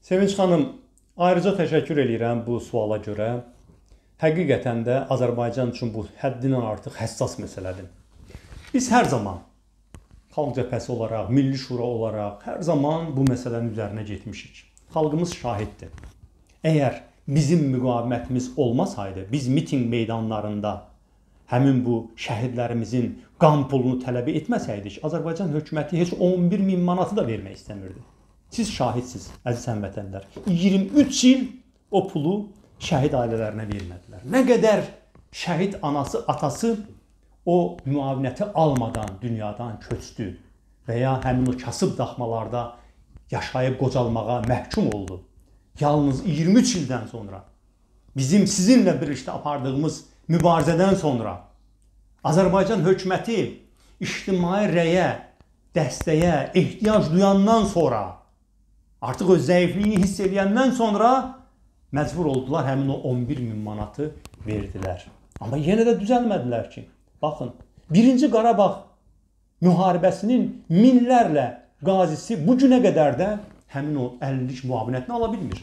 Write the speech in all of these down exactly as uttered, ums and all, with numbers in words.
Sevinç xanım, ayrıca təşəkkür edirəm bu suala görə. Həqiqətən də Azərbaycan üçün bu həddindən artıq həssas məsələdir. Biz hər zaman Xalq Cəbhəsi olaraq, Milli Şura olaraq hər zaman bu məsələnin üzərinə getmişik. Xalqımız şahiddir. Əgər bizim müqavimətimiz olmasaydı, biz miting meydanlarında həmin bu şəhidlərimizin qan pulunu tələb etməsəydik, Azərbaycan hökuməti heç on bir min manatı da vermək istəmirdi. Siz şahidsiniz, əziz həmvətənlər. iyirmi üç il o pulu şəhid ailələrinə vermədilər. Nə qədər şəhid anası, atası o müavinəti almadan dünyadan köçdü və ya həmin o kasıb daxmalarda yaşayıb qocalmağa məhkum oldu. Yalnız iyirmi üç ildən sonra bizim sizinlə birlikdə apardığımız mübarizədən sonra Azərbaycan hökuməti ictimai rəyə, dəstəyə ehtiyac duyandan sonra artıq öz zəifliyini hiss edəndən sonra məcbur oldular həmin o on bir min manatı verdilər. Amma yenə də düzəlmədilər ki, baxın, birinci Qarabağ müharibəsinin minlərlə qazisi bu günə qədər də həmin o əlillik müavinətini ala bilmir.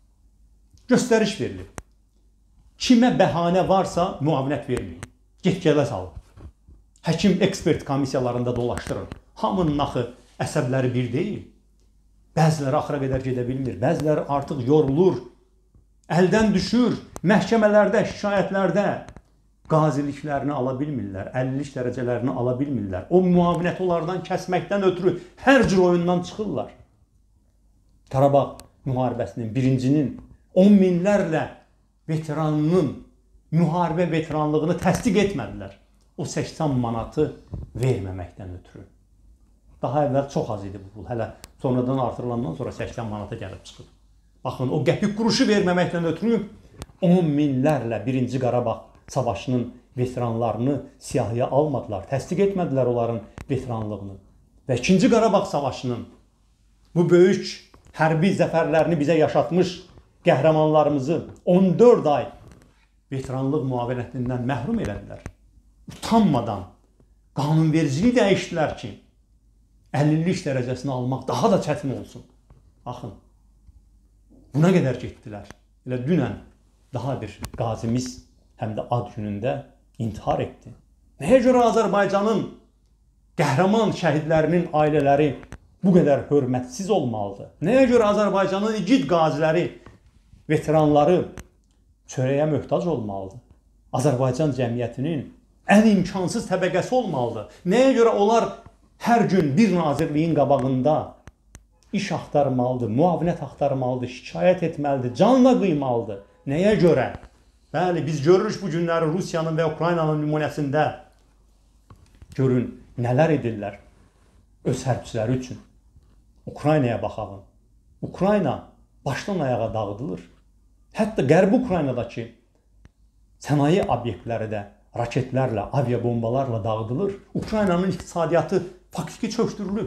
Göstəriş verilir. Kimə bəhanə varsa müavinət verməyin. Get-gələ salın. Həkim ekspert komissiyalarında dolaşdırın. Hamının axı əsəbləri bir deyil. Bəziləri axıra qədər gedə bilmir. Bəziləri artıq yorulur, əldən düşür, məhkəmələrdə, şikayətlərdə qaziliklərini ala bilmirlər, əlillik dərəcələrini ala bilmirlər. O müavinəti onlardan kəsməkdən ötürü hər cür oyundan çıxırlar. Qarabağ müharibəsinin birincinin on minlərlə veteranının müharibə veteranlığını təsdiq etmədilər. O səksən manatı verməməkdən ötürü. Daha əvvəl çox az idi bu pul. Hələ sonradan artırılandan sonra səksən manata gəlib çıxır. Baxın, o qəpik quruşu verməməkdən ötürü on minlərlə birinci Qarabağ savaşının veteranlarını siyahıya almadılar. Təsdiq etmədilər onların veteranlığını. Və ikinci Qarabağ savaşının bu böyük hərbi zəfərlərini bizə yaşatmış qəhrəmanlarımızı on dörd ay veteranlıq müavinətindən məhrum elədilər. Utanmadan qanunvericiliyi dəyişdilər ki, əlillik dərəcəsini almaq daha da çətin olsun. Baxın, buna qədər getdilər. Elə dünən daha bir qazimiz həm də ad günündə intihar etdi. Nəyə görə Azərbaycanın qəhrəman şəhidlərinin ailələri bu qədər hörmətsiz olmalıdır? Nəyə görə Azərbaycanın igid qaziləri, veteranları çörəyə möhtac olmalıdır? Azərbaycan cəmiyyətinin ən imkansız təbəqəsi olmalıdır. Nəyə görə onlar hər gün bir nazirliyin qabağında iş axtarmalıdır, müavinət axtarmalıdır, şikayət etməlidir, canla qıymalıdır? Nəyə görə? Bəli, biz görürük bu günləri Rusiyanın və Ukraynanın nümunəsində. Görün, nələr edirlər öz hərbçiləri üçün. Ukraynaya baxalım. Ukrayna başdan ayağa dağıdılır. Hətta Qərbi Ukraynadakı sənaye obyektləri də raketlərlə, aviabombalarla dağıdılır. Ukraynanın iqtisadiyyatı faktiki çöktürülüb.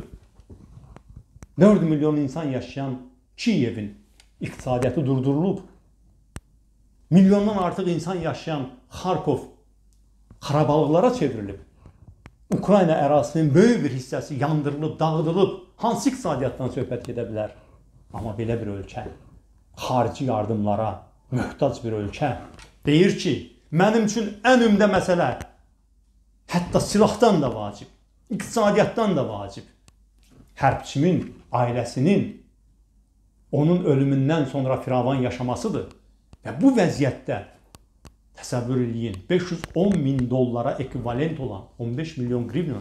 dörd milyon insan yaşayan Kiyevin iqtisadiyyatı durdurulub. Milyondan artıq insan yaşayan Xarkov xarabalıqlara çevrilib. Ukrayna ərazisinin böyük bir hissəsi yandırılıb, dağıdılıb. Hansı iqtisadiyyatdan söhbət gedə bilər? Amma belə bir ölkə, xarici yardımlara möhtac bir ölkə deyir ki, mənim üçün ən ümdə məsələ hətta silahdan da vacib, iqtisadiyyatdan da vacib. Hərbçimin, ailəsinin onun ölümündən sonra firavan yaşamasıdır. Və bu vəziyyətdə təsəvvür edin, beş yüz on min dollara ekvivalent olan on beş milyon qrivna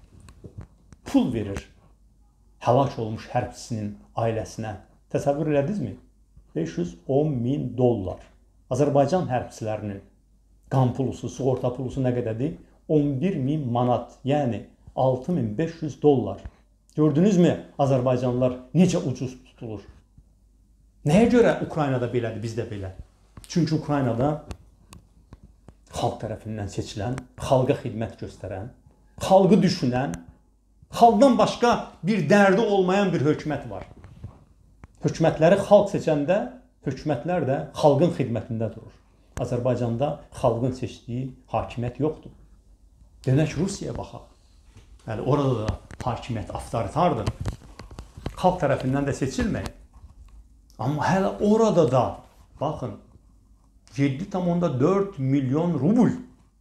pul verir həlak olmuş hərbçisinin ailəsinə. Təsəvvür elədinizmi? beş yüz on min dollar. Azərbaycan hərbçilərinin qan pulusu, sığorta pulusu nə qədərdir? on bir min manat, yəni altı min beş yüz dollar. Gördünüzmü Azərbaycanlılar necə ucuz tutulur? Nəyə görə Ukraynada belədir, bizdə belə? Çünki Ukraynada xalq tərəfindən seçilən, xalqa xidmət göstərən, xalqı düşünən, xalqdan başqa bir dərdi olmayan bir hökumət var. Hökumətləri xalq seçəndə, hökumətlər də xalqın xidmətində durur. Azərbaycanda xalqın seçdiyi hakimiyyət yoxdur. Dönək Rusiyaya baxaq. Yəni, orada da hakimiyyət avtoritardır. Xalq tərəfindən də seçilməyib. Amma hələ orada da baxın yeddi nöqtə dörd milyon rubl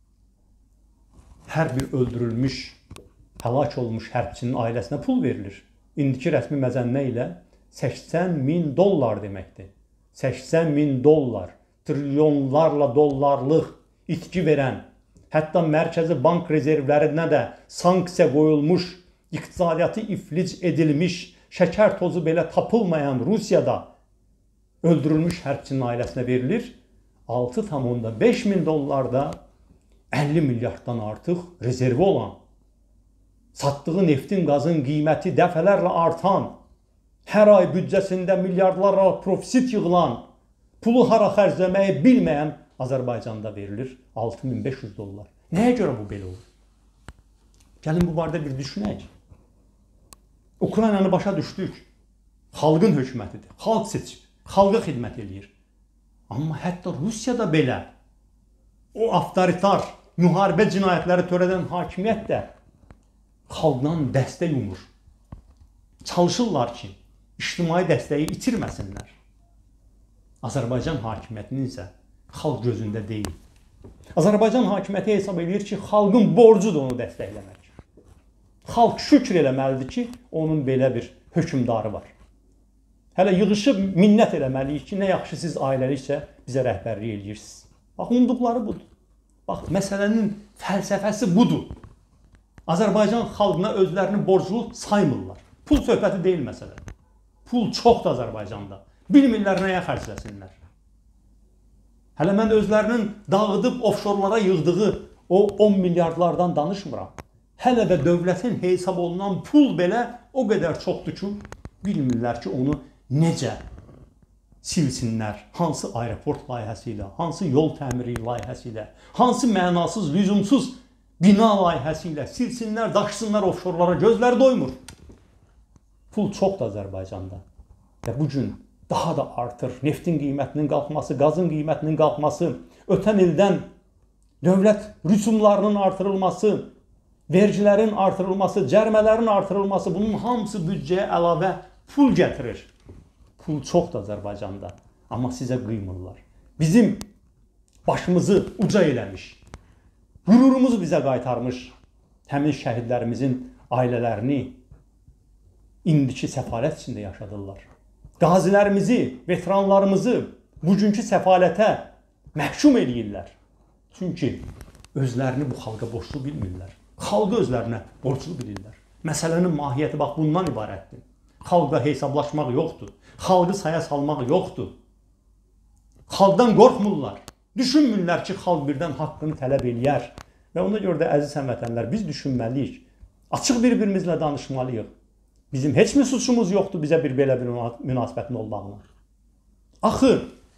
hər bir öldürülmüş, həlak olmuş hərbçinin ailəsinə pul verilir. İndiki rəsmi məzənnə ilə səksən min dollar deməkdir. səksən min dollar, trilyonlarla dollarlıq itki verən, hətta mərkəzi bank rezervlərinə də sanksiya qoyulmuş, iqtisadiyyatı iflic edilmiş, şəkər tozu belə tapılmayan Rusiyada öldürülmüş hərbçinin ailəsinə verilir. altı nöqtə beş min dollarda əlli milyarddan artıq rezervi olan, satdığı neftin, qazın qiyməti dəfələrlə artan, hər ay büdcəsində milyardlarla profit yığılan, pulu hara xərcləməyi bilməyən Azərbaycanda verilir altı min beş yüz dollar. Nəyə görə bu belə olur? Gəlin bu barədə bir düşünək. Ukraynanı başa düşdük. Xalqın hökumətidir. Xalq seçib, xalqa xidmət edir. Amma hətta Rusiyada belə o avtoritar, müharibə cinayətləri törədən hakimiyyət də xalqdan dəstək umur. Çalışırlar ki, ictimai dəstəyi itirməsinlər. Azərbaycan hakimiyyətinin isə xalq gözündə deyil. Azərbaycan hakimiyyəti hesab edir ki, xalqın borcudur onu dəstəkləmək. Xalq şükür eləməlidir ki, onun belə bir hökmdarı var. Hələ yığışıb minnət eləməliyik ki, nə yaxşı siz ailəlikcə bizə rəhbərlik edirsiniz. Bax, umduqları budur. Bax, məsələnin fəlsəfəsi budur. Azərbaycan xalqına özlərini borclu saymırlar. Pul söhbəti deyil məsələ. Pul çoxdur Azərbaycanda. Bilmirlər nəyə xərcləsinlər. Hələ mən özlərinin dağıdıb ofşorlara yığdığı o on milyardlardan danışmıram. Hələ də dövlətin hesab olunan pul belə o qədər çoxdur ki, bilmirlər ki, onu necə silsinlər, hansı aeroport layihəsi ilə, hansı yol təmiri layihəsi ilə, hansı mənasız, lüzumsuz bina layihəsi ilə silsinlər, daşsınlar ofşorlara, gözləri doymur. Pul çoxdur Azərbaycanda və bugün daha da artır. Neftin qiymətinin qalxması, qazın qiymətinin qalxması, ötən ildən dövlət rüsumlarının artırılması, vergilərin artırılması, cərimələrin artırılması, bunun hamısı büdcəyə əlavə pul gətirir. Pul çoxdur Azərbaycanda, amma sizə qıymırlar. Bizim başımızı uca eləmiş, qürurumuzu bizə qaytarmış həmin şəhidlərimizin ailələrini indiki səfalət içində yaşadırlar. Qazilərimizi, veteranlarımızı bugünkü səfalətə məhkum edirlər. Çünki özlərini bu xalqa borçlu bilmirlər. Xalqı özlərinə borclu bilirlər. Məsələnin mahiyyəti bax bundan ibarətdir. Xalqla hesablaşmaq yoxdur. Xalqı saya salmaq yoxdur. Xalqdan qorxmurlar. Düşünmürlər ki, xalq birdən haqqını tələb eləyər. Və ona görə də əziz həmvətənlər, biz düşünməliyik. Açıq bir-birimizlə danışmalıyıq. Bizim heç mi suçumuz yoxdur bizə bir belə bir münasibətin olmağına? Axı,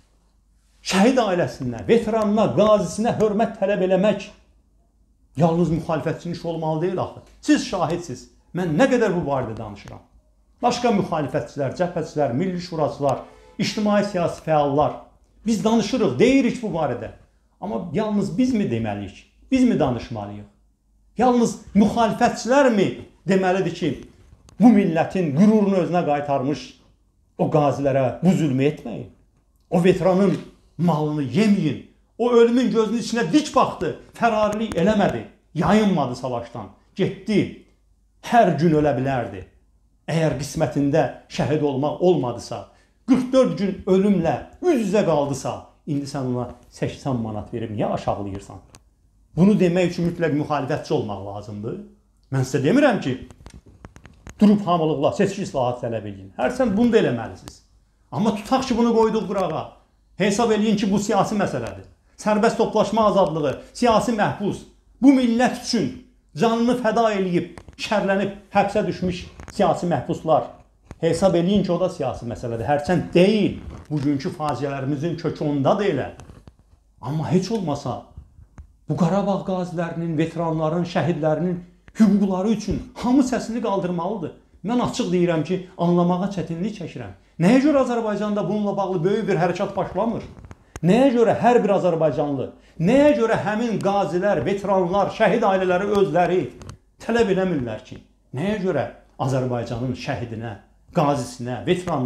şəhid ailəsinə, veteranına, qazisinə hörmət tələb eləmək yalnız müxalifətçinin işi olmalı deyil axı. Siz şahidsiniz. Mən nə qədər bu barədə danışıram. Başqa müxalifətçilər, cəbhəçilər, milli şuracılar, ictimai siyasi fəallar. Biz danışırıq, deyirik bu barədə. Amma yalnız biz mi deməliyik? Biz mi danışmalıyıq? Yalnız müxalifətçilər mi deməlidir ki, bu millətin qürurunu özünə qaytarmış o qazilərə bu zülmü etməyin. O veteranın malını yeməyin. O ölümün gözünün içinə dik baxdı, fərarilik eləmədi, yayınmadı savaşdan, getdi, hər gün ölə bilərdi. Əgər qismətində şəhid olmaq olmadısa, qırx dörd gün ölümlə üz-üzə qaldısa, indi sən ona səksən manat verib niyə aşağılayırsan? Bunu demək üçün mütləq müxalifətçi olmaq lazımdır. Mən sizə demirəm ki, durub hamılıqla seçki islahat tələb edin. Hər sən bunu da eləməlisiniz. Amma tutaq ki, bunu qoyduq qırağa. Hesab eləyin ki, bu siyasi məsələdir. Sərbəst toplaşma azadlığı, siyasi məhbus, bu millət üçün canını fəda eləyib, şərlənib, həbsə düşmüş siyasi məhbuslar. Hesab eləyin ki, o da siyasi məsələdir. Hərçənd deyil, bugünkü faciələrimizin kökü onda da elə. Amma heç olmasa, bu Qarabağ qazilərinin, veteranların, şəhidlərinin hüquqları üçün hamı səsini qaldırmalıdır. Mən açıq deyirəm ki, anlamağa çətinlik çəkirəm. Nəyə görə Azərbaycanda bununla bağlı böyük bir hərəkat başlamır? Nəyə görə hər bir Azərbaycanlı, nəyə görə həmin qazilər, veteranlar, şəhid ailələri özləri tələb eləmirlər ki, nəyə görə Azərbaycanın şəhidinə, qazisinə, veteranına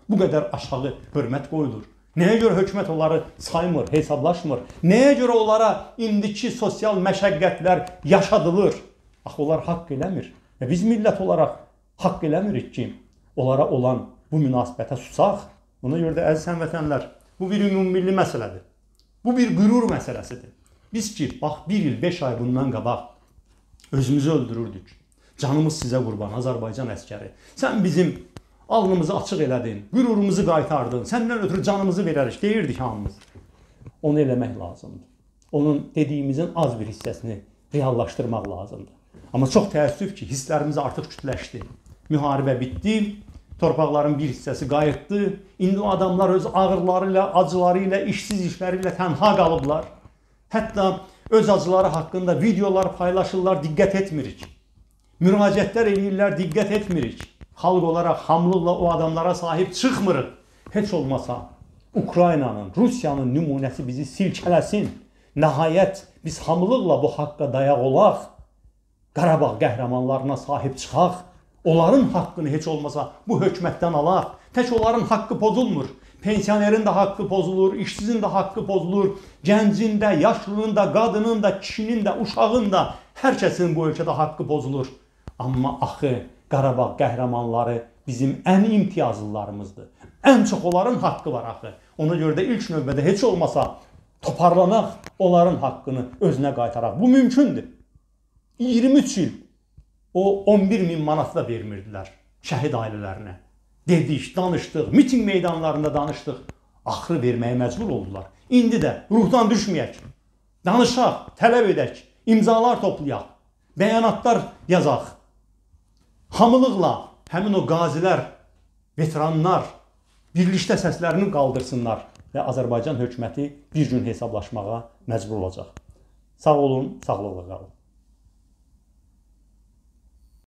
bu qədər aşağı hörmət qoyulur? Nəyə görə hökumət onları saymır, hesablaşmır? Nəyə görə onlara indiki sosial məşəqqətlər yaşadılır? Axı onlar haqq eləmir. Və biz millət olaraq haqq eləmirik ki, onlara olan bu münasibətə susaq. Buna görə də əziz həmvətənlər, bu bir ümummilli məsələdir. Bu bir qürur məsələsidir. Biz ki, bax, bir il, beş ay bundan qabaq özümüzü öldürürdük. Canımız sizə qurban, Azərbaycan əskəri. Sən bizim alnımızı açıq elədin, qürurumuzu qaytardın, səndən ötürü canımızı verərik, deyirdik hamımız. Onu eləmək lazımdır. Onun dediyimizin az bir hissəsini reallaşdırmaq lazımdır. Amma çox təəssüf ki, hisslərimiz artıq kütləşdi. Müharibə bitdi, torpaqların bir hissəsi qayıtdı. İndi o adamlar öz ağırları ilə, acıları ilə, işsiz işləri ilə tənha qalıblar. Hətta öz acıları haqqında videolar paylaşırlar, diqqət etmirik. Müraciətlər eləyirlər, diqqət etmirik. Xalq olaraq hamlıqla o adamlara sahib çıxmırıq. Heç olmasa Ukraynanın, Rusiyanın nümunəsi bizi silkələsin. Nəhayət biz hamlıqla bu haqqa dayaq olaq. Qarabağ qəhrəmanlarına sahib çıxaq. Onların haqqını heç olmasa bu hökumətdən alaq. Tək onların haqqı pozulmur. Pensionerin də haqqı pozulur, işsizin də haqqı pozulur, gəncin də, yaşlının da, qadının da, kişinin də, uşağın da, hər kəsin bu ölkədə haqqı pozulur. Amma axı Qarabağ qəhrəmanları bizim ən imtiyazlılarımızdır. Ən çox onların haqqı var axı. Ona görə də ilk növbədə heç olmasa toparlanaq, onların haqqını özünə qaytaraq. Bu mümkündür. iyirmi üç il o on bir min manat da vermirdilər şəhid ailələrinə. Dedik, danışdıq, miting meydanlarında danışdıq. Axırı verməyə məcbur oldular. İndi də ruhdan düşməyək. Danışaq, tələb edək, imzalar toplayaq, bəyanatlar yazaq. Hamılıqla həmin o qazilər, veteranlar birlikdə səslərini qaldırsınlar və Azərbaycan hökuməti bir gün hesablaşmağa məcbur olacaq. Sağ olun, sağlıqla qalın.